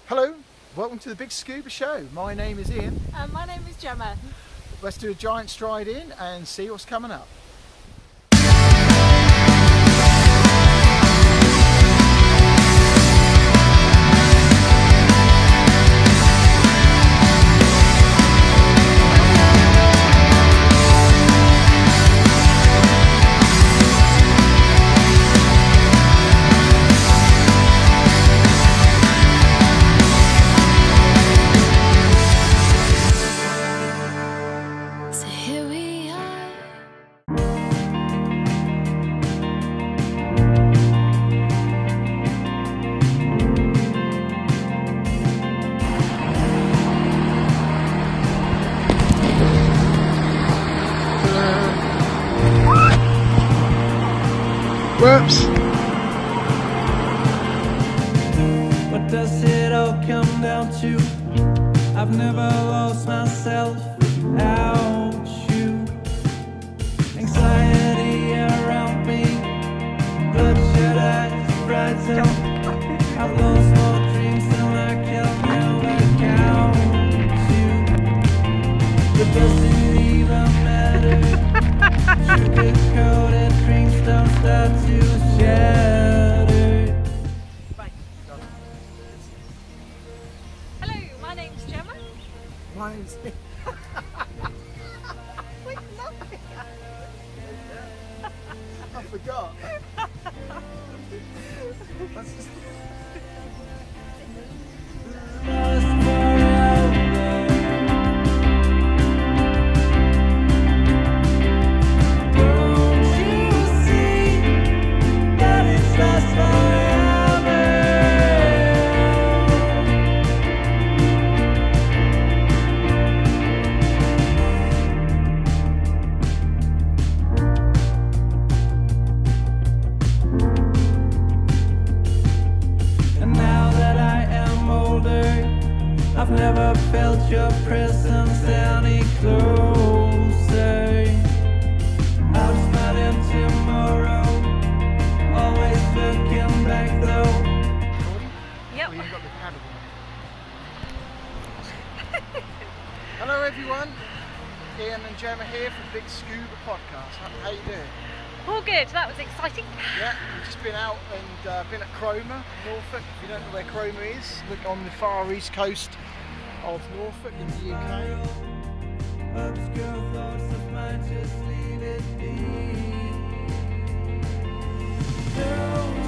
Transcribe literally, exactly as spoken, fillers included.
Hello, welcome to the Big Scuba Show. My name is Ian. And my name is Gemma. Let's do a giant stride in and see what's coming up. Whoops! What does it all come down to? I've never lost myself without you. Anxiety around me, bloodshot eyes, bright zone. I've lost more dreams than I can ever count to. But does it even matter? Sugar-coated dreams don't start to shatter. Right. Hello, my name's Gemma. My name's Ian. Wait, nothing. I forgot. That's just... Lost forever. Don't you see that it's lost forever? And now that I am older, I've never felt your presence any closer. I'll smile in tomorrow, always looking back though. Yep. Oh, you've got the paddle on. Hello everyone, Ian and Gemma here from Big Scuba Podcast. How, how you doing? All good, that was exciting. Yeah, we've just been out and uh, been at Cromer, Norfolk. If you don't know where Cromer is, look on the far east coast of Norfolk in the U K. Obscure thoughts of mine, just leave it be. Don't